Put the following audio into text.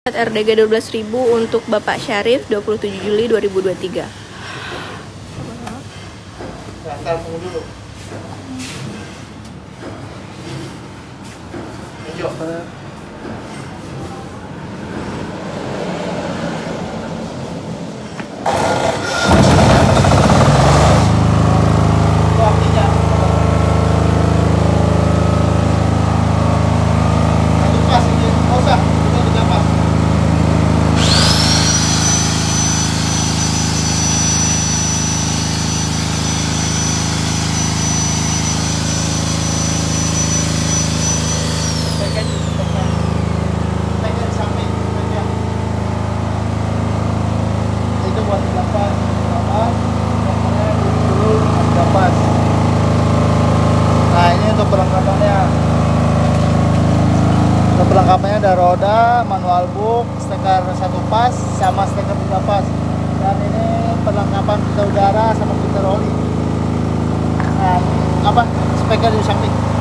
RDG 12.000 untuk Bapak Syarif 27 Juli 2023. Antar tunggu dulu. Hijau. Nah, ini untuk perlengkapannya. Untuk perlengkapannya ada roda, manual book, steker 1 pas sama steker 3 pas. Dan ini perlengkapan filter udara sama filter oli. Nah, apa? Speknya di samping.